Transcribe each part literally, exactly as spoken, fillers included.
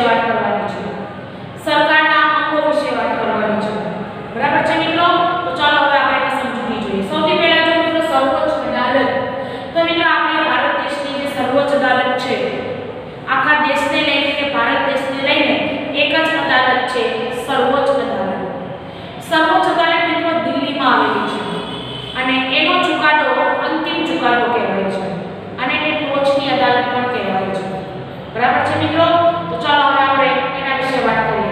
વાત કરવાની છે, સરકારના અંગો વિશે વાત કરવાની છે, બરાબર છે મિત્રો। તો ચાલો હવે આપણે એને સમજવી જોઈએ। સૌથી પહેલા જો મિત્રો સર્વોચ્ચ અદાલત, તો મિત્રો આપણે ભારત દેશની જે સર્વોચ્ચ અદાલત છે, આખા દેશને લઈને કે ભારત દેશને લઈને એક જ અદાલત છે, સર્વોચ્ચ અદાલત। સર્વોચ્ચ અદાલત મિત્રો દિલ્હીમાં આવેલી છે અને એનો ચુકાદો અંતિમ ચુકાદો કહેવાય છે અને એને ટોચની અદાલત પણ કહેવાય છે, બરાબર છે મિત્રો। તો ચાલો હવે આપણે એના વિશે વાત કરીએ।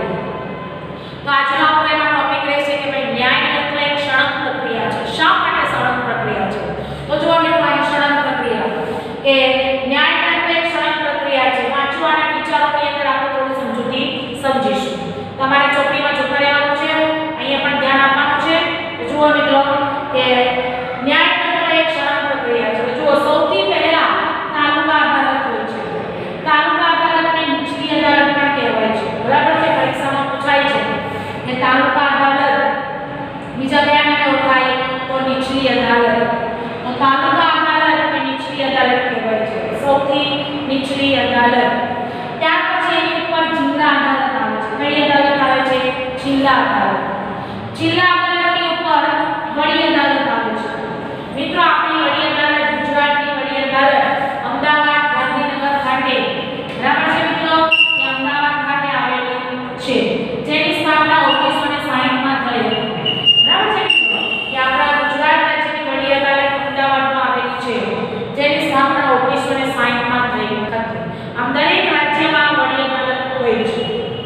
તો આજનો આપણો એનો ટોપિક રહેશે કે ભાઈ ન્યાયતંત્ર એક સળંગ પ્રક્રિયા છે। શા માટે સળંગ પ્રક્રિયા છે? તો જો મિત્રો અહીં સળંગ પ્રક્રિયા કે ન્યાયતંત્ર એક સળંગ પ્રક્રિયા છે, વાંચવાના વિચારોની અંદર આપણે થોડી સમજૂતી સમજીશું। તમારે ચોપડીમાં જોતા રહેવાનું છે, અહીંયા પણ ધ્યાન આપવાનું છે। તો જુઓ મિત્રો કે ન્યાયતંત્ર એક સળંગ પ્રક્રિયા છે। જુઓ સૌથી પહેલા તાલુકા અદાલત હોય છે, તાલુકા અદાલતને નીચલી અદાલત પણ કહેવાય છે, બરાબર છે। પરીક્ષામાં પૂછાય છે કે તાલુકા અદાલત બીજા કયા નામે ઓળખાય? તો નીચલી અદાલત। તો તાલુકા અદાલત ને નીચલી અદાલત કહેવાય છે, સૌથી નીચલી અદાલત। ત્યાર પછી એની ઉપર જિલ્લા અદાલત આવે છે। કઈ અદાલત આવે છે? જિલ્લા અદાલત। જિલ્લા અદાલતની ઉપર વડી અદાલત આવે છે। મિત્રો આપણી વડી અદાલત, ગુજરાતની વડી અદાલત અમદાવાદ, ગાંધીનગર ખાતે, બરાબર છે મિત્રો, એ અમદાવાદ ખાતે આવેલી છે, જેની સ્થાપના ઓગણીસો સાઠ માં થઈ હતી, બરાબર છે મિત્રો, કે આપણા ગુજરાત રાજ્યની વડી અદાલત અમદાવાદમાં આવેલી છે, જેની સ્થાપના ઓગણીસો સાઠ માં થઈ હતી। આમ દરેક રાજ્યમાં વડી અદાલત હોય છે।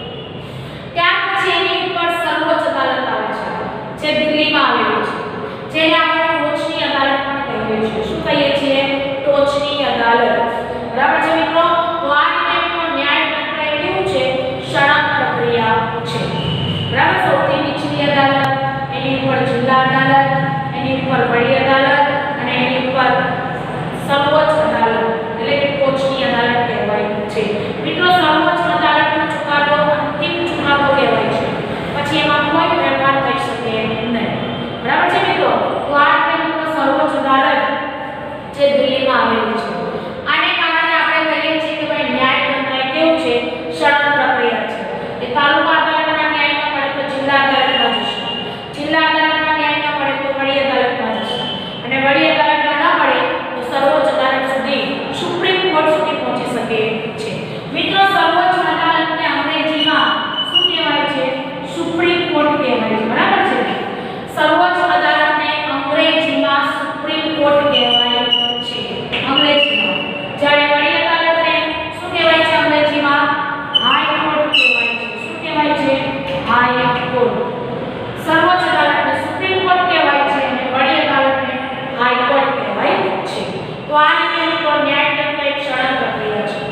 ત્યાર પછી એની ઉપર સર્વોચ્ચ અદાલત આવે છે, જે દિલ્હીમાં આવેલી છે, જેને આપણે ટોચની અદાલત પણ કહીએ છીએ। શું કહીએ છીએ? ટોચની અદાલત, બરાબર છે મિત્રો। તો આ રીતે મિત્રો ન્યાયતંત્ર એ કેવું છે? સળંગ પ્રક્રિયા છે, બરાબર। સૌથી નીચલી અદાલત, એની ઉપર જિલ્લા અદાલત, એની ઉપર વડી અદાલત અને એની ઉપર સર્વોચ્ચ અદાલત એટલે કે ટોચની અદાલત કહેવાય છે। મિત્રો સર્વોચ્ચ અદાલતનો ચુકાદો અંતિમ ચુકાદો કહેવાય છે, પછી એમાં કોઈ ફેરફાર થઈ શકે નહીં, બરાબર છે મિત્રો। તો આ રીતે મિત્રો સર્વોચ્ચ અદાલત જે દિલ્હીમાં આવેલી છે, આને કારણે આપણે કહીએ છીએ કે ભાઈ ન્યાયતંત્ર એ કેવું છે? સળંગ પ્રક્રિયા છે। એ તાલુકા અદાલતના ન્યાય ન મળે તો જિલ્લા અદાલતમાં જશે, જિલ્લા અદાલતમાં ન્યાય ન મળે તો વડી અદાલતમાં જશે અને વડી અદાલતમાં ન મળે તો સર્વોચ્ચ અદાલત સુધી, સુપ્રીમ કોર્ટ સુધી પહોંચી શકે છે। મિત્રો સર્વોચ્ચ અદાલતને અંગ્રેજીમાં શું કહેવાય છે? સુપ્રીમ કોર્ટ કહેવાય છે, બરાબર છે। સર્વોચ્ચ અદાલતને અંગ્રેજીમાં સુપ્રીમ કોર્ટ કહેવાય છે, અંગ્રેજીમાં। જ્યારે વડી અદાલતને શું કહેવાય છે અંગ્રેજીમાં? હાઈ કોર્ટ કહેવાય છે। શું કહેવાય છે? High court. સર્વોચ્ચ અદાલતને સુપ્રીમ કોર્ટ કહેવાય છે અને વડી અદાલતને હાઈ કોર્ટ કહેવાય છે। તો આ રીતે મિત્રો ન્યાયતંત્ર એક સળંગ પ્રક્રિયા છે।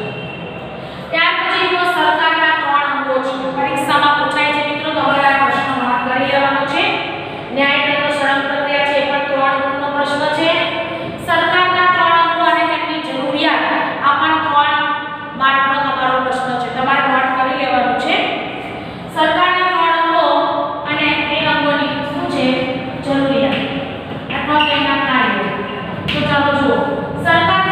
ત્યાર પછી જો સરકારના ત્રણ અંગો છે, પરીક્ષામાં પૂછાય છે મિત્રો, તો હવે આ પ્રશ્ન નોટ કરી લેવાનો છે। ન્યાયતંત્ર સળંગ પ્રક્રિયા છે, એ પણ ત્રણ અંગનો પ્રશ્ન છે। સરકારના ત્રણ અંગો અને તેમની જરૂરિયાત, આ પણ ત્રણ માર્કનો તમારો પ્રશ્ન છે, તમારે નોટ કરી લેવાનું છે। સરકારના ત્રણ અંગો અને એ અંગોની શું છે? જરૂરિયાત અથવા તેના કાર્યો। તો ચાલો જુઓ, સરકાર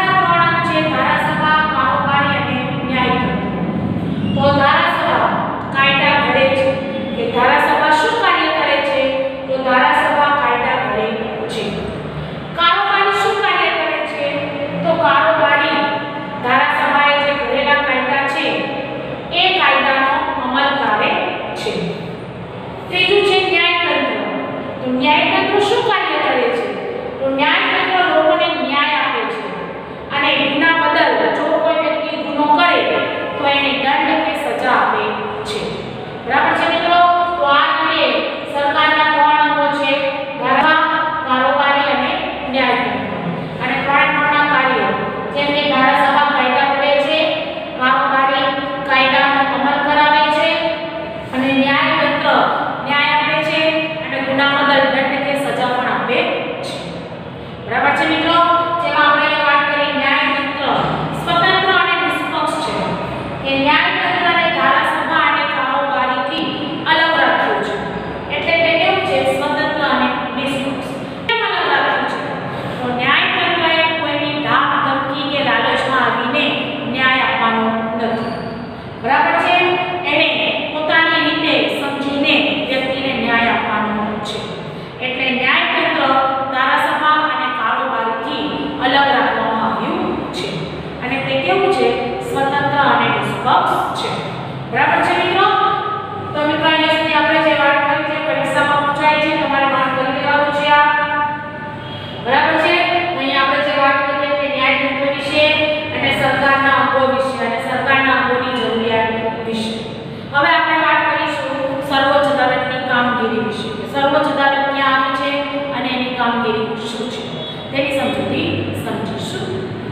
સમકક્ષ છે. બરાબર છે મિત્રો? તો મિત્રો અહીંયા સુધી આપણે જે વાત કરી છે પરીક્ષામાં પૂછાય છે, તમારે માન કરી લેવાનું છે આ. બરાબર છે? અહીંયા આપણે જે વાત કરી કે ન્યાયતંત્ર વિશે અને સરકારના અંગો વિશે અને સરકારના અંગોની જરૂરિયાત વિશે. હવે આપણે વાત કરીશું સર્વોચ્ચ અદાલતની કામગીરી વિશે. સર્વોચ્ચ અદાલત ક્યાં આવે છે અને એની કામગીરી શું છે તેની સમજૂતી સમજીશું.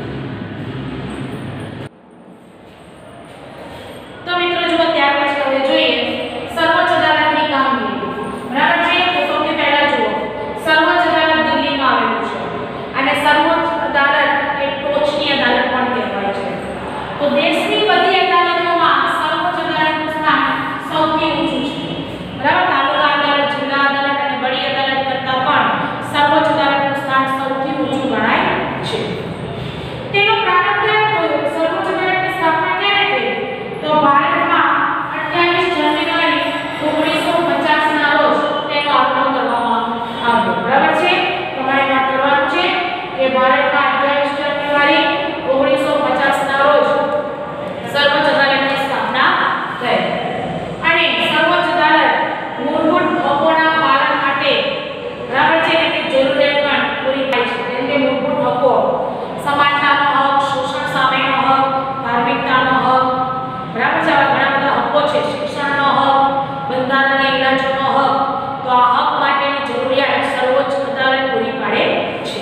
તો મિત્રો જુઓ ત્યાર પછી હવે જોઈએ સર્વોચ્ચ અદાલતની કામગીરી. બરાબર છે? તો સૌથી પહેલા જુઓ સર્વોચ્ચ અદાલત દિલ્હીમાં આવેલું છે અને સર્વોચ્ચ અદાલત એ ટોચની અદાલત પણ કહેવાય છે. તો દેશની બધી અદાલતોમાં સર્વોચ્ચ અદાલતનું સ્થાન સૌથી ઊંચું છે. બરાબર? તાલુકા અદાલત, જિલ્લા અદાલત અને વડી અદાલત કરતાં પણ સર્વોચ્ચ અદાલતનું સ્થાન સૌથી ઊંચું ગણાય છે. તેનો પ્રારંભ ક્યારે થયો? સર્વોચ્ચ અદાલતની સ્થાપના ક્યારે થઈ? તો ભારતમાં અઠ્યાવીસ જાન્યુઆરી ઓગણીસો પચાસ ના રોજ તેનો આરંભ કરવામાં આવ્યો. બરાબર છે? તમારે વાત કરવાનું છે કે ભારતમાં અઠ્યાવીસ જાન્યુઆરી ઓગણીસો પચાસ ના રોજ સર્વોચ્ચ અદાલતની સ્થાપના થઈ અને સર્વોચ્ચ અદાલત મૂળભૂત હકોના પાલન માટે બરાબર છે કે જરૂરિયાત પણ પૂરી થાય છે. જેમ કે મૂળભૂત હકો, સમાનતાનો હક, શોષણ સામેનો હક, ધાર્મિકતાનો હક, બરાબર છે? આવા ઘણા બધા હકો છે. શિક્ષણનો હક, બંધારણીય ઇલાજોનો હક. તો આ હક માટેની જરૂરિયાત સર્વોચ્ચ અદાલત પૂરી પાડે છે.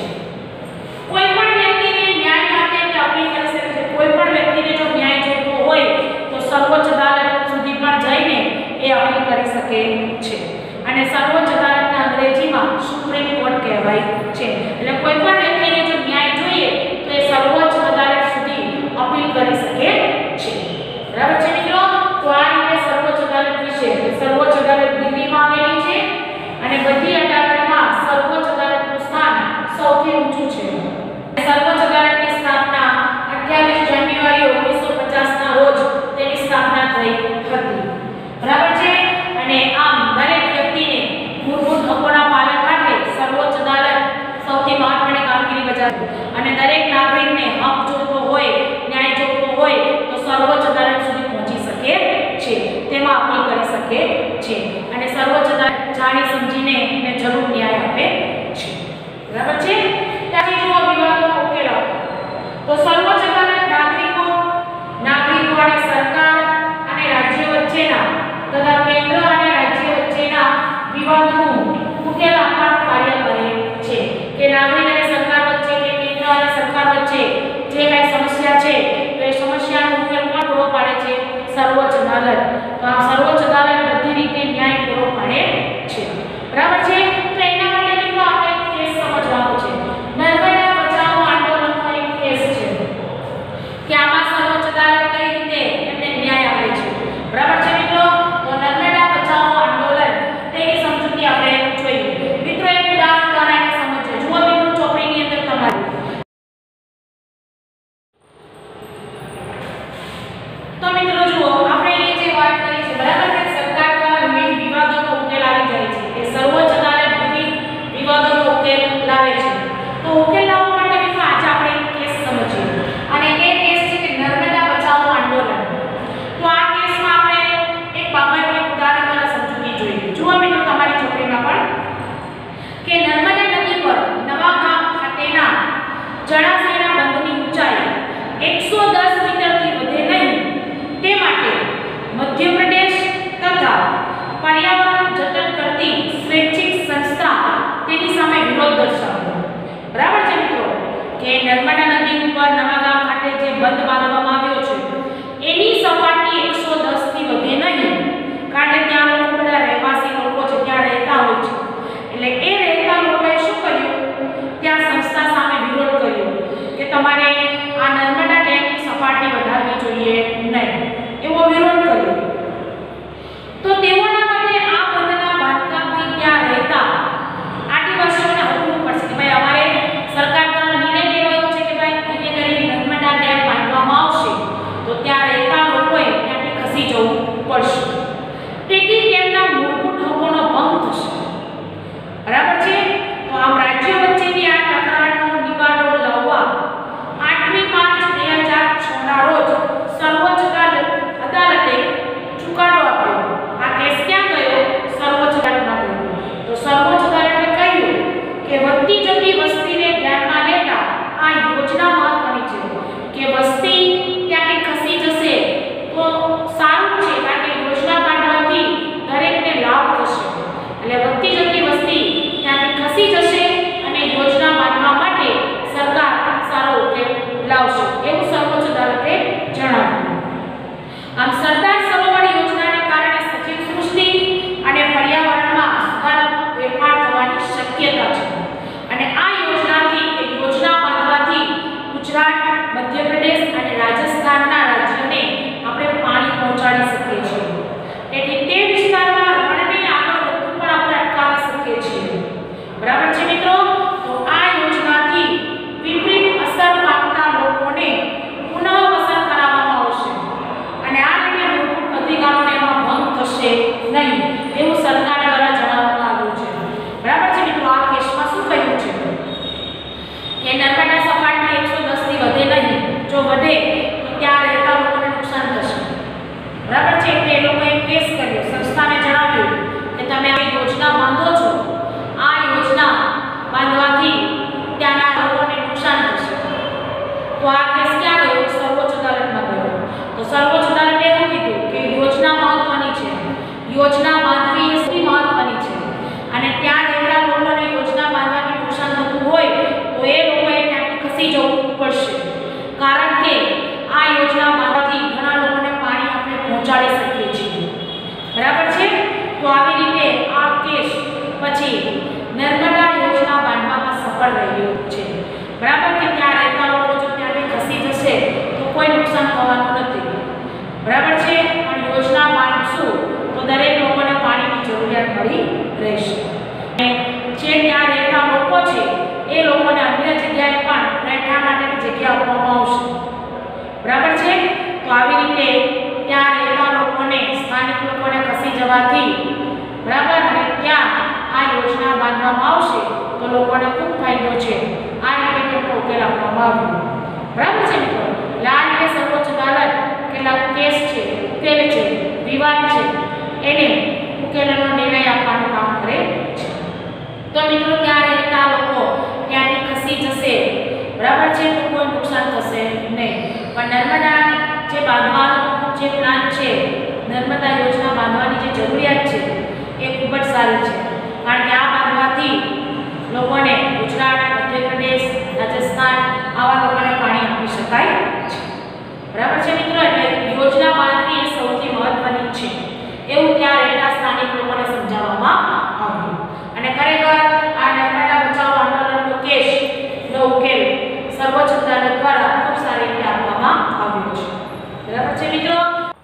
કોઈ પણ વ્યક્તિને ન્યાય માટે અપીલ કરી શકે છે. કોઈ પણ વ્યક્તિને જો ન્યાય જોઈતો હોય તો સર્વોચ્ચ અદાલત સુધી પણ જઈને એ અપીલ કરી શકે છે. અને સર્વોચ્ચ અદાલતના અંગ્રેજીમાં સુપ્રીમ કોર્ટ કહેવાય છે. એટલે કોઈ પણ વ્યક્તિને જો ન્યાય જોઈએ તો એ સર્વોચ્ચ અદાલત સુધી અપીલ કરી શકે છે. બરાબર છે મિત્રો? તો આ રીતે સર્વોચ્ચ અદાલત વિશે. સર્વોચ્ચ અદાલત દિલ્હીમાં આવેલી છે અને બધી અદાલતમાં સર્વોચ્ચ અદાલતનું સ્થાન સૌથી ઊંચું છે. સર્વોચ્ચ અદાલતની સ્થાપના અઠ્યાવીસ જાન્યુઆરી ઓગણીસો પચાસ ના રોજ તેની સ્થાપના થઈ હતી. બરાબર છે? અને આમ દરેક વ્યક્તિને મૂળભૂત હકોના પાલન માટે સર્વોચ્ચ અદાલત સૌથી મહત્વની કામગીરી બજાવે અને દરેક નાગરિકને હક જોઈતો હોય, ન્યાય જોઈતો હોય તો સર્વોચ્ચ અદાલત સુધી પહોંચી શકે છે, તેમાં અપીલ કરી શકે છે અને સર્વોચ્ચ અદાલત જાણી સમજીને એને જરૂર ન્યાય આપે છે. બરાબર છે? ત્યારથી જો વિવાદોનો ઉકેલ આવે તો સર્વોચ્ચ અદાલત નાગરિકો નાગરિકો અને સરકાર અને રાજ્ય વચ્ચેના તથા કેન્દ્ર અને રાજ્ય વચ્ચેના વિવાદનું ઉકેલ આપવાનું કાર્ય કરે છે. કે નાગરિક અને સરકાર વચ્ચે કે કેન્દ્ર અને સરકાર વચ્ચે જે કઈ સમસ્યા છે તો એ સમસ્યાનો ઉકેલ કોણ પૂરો પાડે છે? સર્વોચ્ચ અદાલત. તો આ સર્વોચ્ચ અદાલત બધી રીતે ન્યાય પૂરો પાડે છે. બરાબર છે? તો એના માટે મિત્રો આપણે કેસ સમજવાનો છે. નર્મદા બચાવો આંદોલનનો એક કેસ છે કે આમાં સર્વોચ્ચ અદાલત કઈ રીતે એમને ન્યાય આપે છે. બરાબર છે મિત્રો? તો નર્મદા બચાવો આંદોલન તેની સમજૂતી આપણે જોઈએ. મિત્રો એક ઉદાહરણ દ્વારા એને સમજીએ. જુઓ મિત્રો ચોપડીની અંદર તમારી. તો મિત્રો જુઓ આપણે એ જે વાત કરી છે બરાબર છે સરકાર દ્વારા વિવિધ વિવાદોનો ઉકેલ આવી જાય છે. એ સર્વોચ્ચ અદાલત વિવિધ વિવાદોનો ઉકેલ લાવે છે. તો ઉકેલ લાવવા માટે મિત્રો આજે આપણે એક કેસ સમજીએ અને એ કેસ છે કે નર્મદા બચાવો આંદોલન. તો આ કેસમાં આપણે એક બાબતનું એક ઉદાહરણ દ્વારા સમજૂતી જોઈએ. જુઓ મિત્રો તમારી ચોપડીમાં પણ કે નર્મદા નદી પર નવા ગામ ખાતેના જળાશયના બંધની ઊંચાઈ એકસો દસ મીટરથી વધે નહીં તે માટે મધ્યપ્રદેશ તથા પર્યાવરણ જતન કરતી સ્વૈચ્છિક સંસ્થા તેની સામે વિરોધ દર્શાવ્યો. બરાબર છે મિત્રો? કે નર્મદા નદી ઉપર નવા ગામ ખાતે જે બંધ બાંધવામાં આવ્યો છે એની સપાટી એકસો દસ થી વધે નહીં, કારણ કે ત્યાં લોકો બધા રહેવાસી લોકો છે, ત્યાં રહેતા હોય છે. એટલે એ રહેતા લોકોએ શું કર્યું? ત્યાં સંસ્થા સામે વિરોધ કર્યો કે તમારે આ નર્મદા ડેમની સપાટી વધારવી જોઈએ નહીં, એવો વિરોધ કર્યો. તો તેઓના માટે આ બંધના બાંધકામથી ત્યાં રહેતા આદિવાસીઓને હટવું પડશે કે ભાઈ અમારે સરકાર દ્વારા નિર્ણય લેવાયો છે કે ભાઈ અહીંયા નર્મદા ડેમ બાંધવામાં આવશે તો આ કેસ ક્યાં ગયો? સર્વોચ્ચ અદાલતમાં ગયો. તો સર્વોચ્ચ અદાલતે એવું કીધું કે યોજના મહત્વની છે, યોજના બાંધવી એ સૌથી મહત્વની છે, અને ત્યાં રહેતા લોકોને યોજના બાંધવાથી નુકસાન થતું હોય તો એ લોકોએ ત્યાંથી ખસી જવું પડશે, કારણ કે આ યોજના બાંધવાથી ઘણા લોકોને પાણી આપણે પહોંચાડી શકીએ છીએ. બરાબર છે? તો આવી રીતે આ કેસ પછી નર્મદા યોજના બાંધવામાં સફળ રહ્યો છે. બરાબર કે ત્યાં રહેતા લોકો જો ત્યાંથી ખસી જશે તો કોઈ નુકસાન થવાનું નથી. બરાબર છે? પણ યોજના બાંધશું તો દરેક લોકોને પાણીની જરૂરિયાત મળી રહેશે. અને જે ત્યાં રહેતા લોકો છે એ લોકોને અન્ય જગ્યાએ પણ રહેઠાણ માટેની જગ્યા આપવામાં આવશે. બરાબર છે? તો આવી રીતે ત્યાં રહેતા લોકોને, સ્થાનિક લોકોને ખસી જવાથી, બરાબર, અને ત્યાં આ યોજના બાંધવામાં આવશે તો લોકોને ખૂબ ફાયદો છે. આ રીતે તેમનો ઉકેલ આપવામાં આવ્યો. બરાબર છે મિત્રો? એટલે આ રીતે સર્વોચ્ચ અદાલત કેટલાક કેસ છે, ઉકેલ છે, વિવાદ છે, એને ઉકેલનો નિર્ણય આપવાનું કામ કરે છે. તો મિત્રો ત્યાં રહેતા લોકો ત્યાંથી ખસી જશે, બરાબર છે, તો કોઈ નુકસાન થશે નહીં. પણ નર્મદા જે બાંધવાનો જે પ્લાન છે, નર્મદા યોજના બાંધવાની જે જરૂરિયાત છે એ ખૂબ જ સારી છે, કારણ કે આ બાંધવાથી લોકોને ગુજરાત, મધ્યપ્રદેશ, રાજસ્થાન આવા લોકોને પાણી આપી શકાય છે. બરાબર છે મિત્રો? એટલે યોજના બાંધવી એ સૌથી મહત્વની છે એવું ત્યાં રહેતા સ્થાનિક લોકોને સમજાવવામાં આવ્યું. અને ખરેખર આ નર્મદા બચાવ આંદોલનનો કેસ નો ઉકેલ સર્વોચ્ચ અદાલત દ્વારા ખૂબ સારી રીતે આપવામાં આવ્યો છે. બરાબર છે મિત્રો?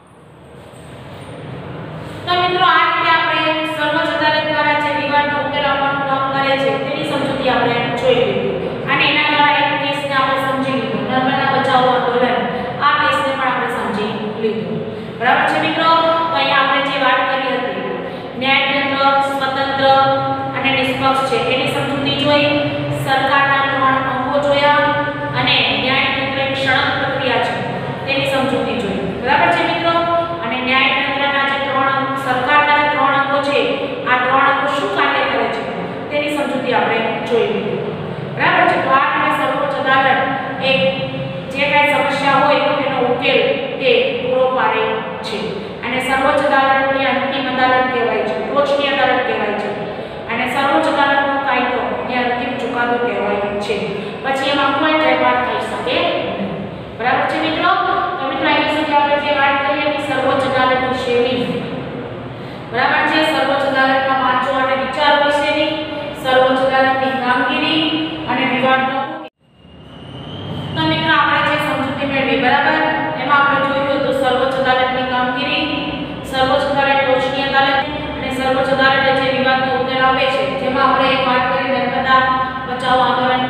તો મિત્રો આ રીતે આપણે સર્વોચ્ચ અદાલત દ્વારા જે વિવાદનો ઉકેલ આપવાનું કામ કરે છે તેની સમજૂતી આપણે જોઈ લીધી. અને એના દ્વારા એક કેસને આપણે સમજી લીધો, નર્મદા બચાવ આંદોલન. આ કેસને પણ આપણે સમજી લીધો. બરાબર છે મિત્રો? તો અહીંયા આપણે જે વાત કરી હતી, ન્યાયતંત્ર સ્વતંત્ર અને નિષ્પક્ષ છે એની સમજૂતી જોઈ, સરકારના ત્રણ અંગો જોયા, અને ન્યાયતંત્ર એક સળંગ પ્રક્રિયા છે તેની સમજૂતી જોઈ. બરાબર છે મિત્રો? અને ન્યાયતંત્રના જે ત્રણ સરકારના જે ત્રણ અંગો છે, આ ત્રણ અંગો શું કાર્ય કરે છે તેની સમજૂતી આપણે જોઈ લીધી. બરાબર છે? તો આ રીતે સર્વોચ્ચ અદાલત એક જે કાંઈ સમસ્યા હોય એનો ઉકેલ તે પૂરો પાડે છે. અને સર્વોચ્ચ અદાલતની અંતિમ અદાલત કહેવાય છે, ટોચની અદાલત કહેવાય છે. અને સર્વોચ્ચ અદાલતનો કાયદો એ અંતિમ ચુકાદો કહેવાય છે. પછી એમાં કોઈ ફેરફાર થઈ શકે નહીં. બરાબર છે મિત્રો? તો મિત્રો અહીં સુધી આપણે જે વાત કરી હતી સર્વોચ્ચ અદાલત વિશેની, બરાબર છે, સર્વોચ્ચ અદાલતમાં વાંચો અને વિચારો વિશેની, સર્વોચ્ચ અદાલતની કામગીરી અને વિવાદનો ઉકેલ. તો મિત્રો આપણે જે સમજૂતી મેળવી, બરાબર, એમાં આપણે જોયું હતું સર્વોચ્ચ અદાલતની કામગીરી, સર્વોચ્ચ અદાલત ટોચની અદાલત, અને સર્વોચ્ચ અદાલતે જે વિવાદનો ઉકેલ આપે છે, જેમાં આપણે એક વાત કરી નર્મદા બચાવ આંદોલન